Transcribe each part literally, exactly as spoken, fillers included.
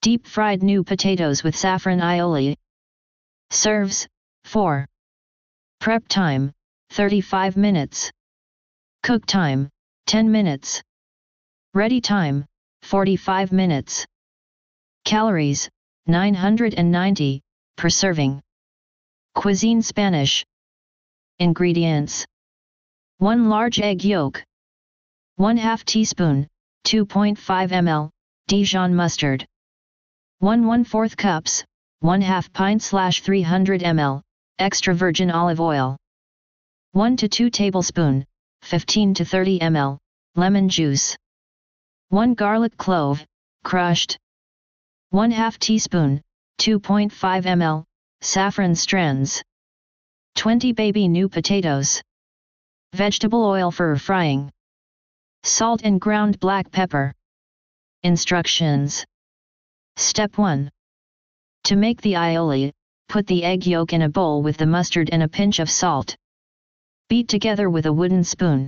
Deep fried new potatoes with saffron aioli. Serves, four. Prep time, thirty-five minutes. Cook time, ten minutes. Ready time, forty-five minutes. Calories, nine hundred ninety, per serving. Cuisine Spanish. Ingredients. one large egg yolk. one half teaspoon, two point five milliliters, Dijon mustard. one one fourth cups, one half pint slash three hundred milliliters, extra virgin olive oil. one to two tablespoon, fifteen to thirty milliliters, lemon juice. one garlic clove, crushed. one half teaspoon, two point five milliliters, saffron strands. twenty baby new potatoes. Vegetable oil for frying. Salt and ground black pepper. Instructions. Step one. To make the aioli, put the egg yolk in a bowl with the mustard and a pinch of salt. Beat together with a wooden spoon.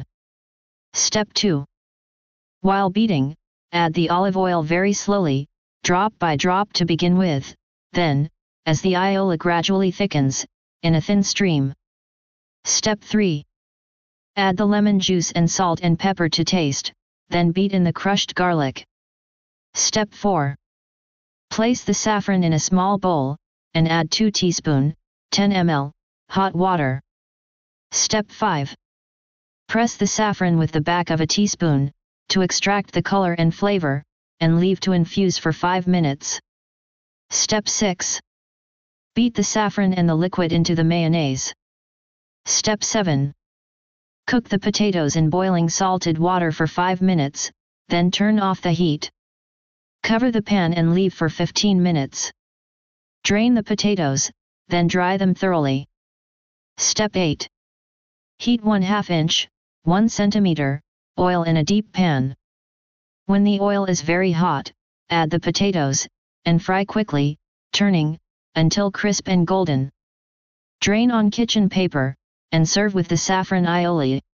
Step two. While beating, add the olive oil very slowly, drop by drop to begin with, then, as the aioli gradually thickens, in a thin stream. Step three. Add the lemon juice and salt and pepper to taste, then beat in the crushed garlic. Step four. Place the saffron in a small bowl, and add two teaspoons, ten milliliters, hot water. Step five. Press the saffron with the back of a teaspoon, to extract the color and flavor, and leave to infuse for five minutes. Step six. Beat the saffron and the liquid into the mayonnaise. Step seven. Cook the potatoes in boiling salted water for five minutes, then turn off the heat. Cover the pan and leave for fifteen minutes. Drain the potatoes, then dry them thoroughly. Step eight. Heat one half inch, one centimeter, oil in a deep pan. When the oil is very hot, add the potatoes, and fry quickly, turning, until crisp and golden. Drain on kitchen paper, and serve with the saffron aioli.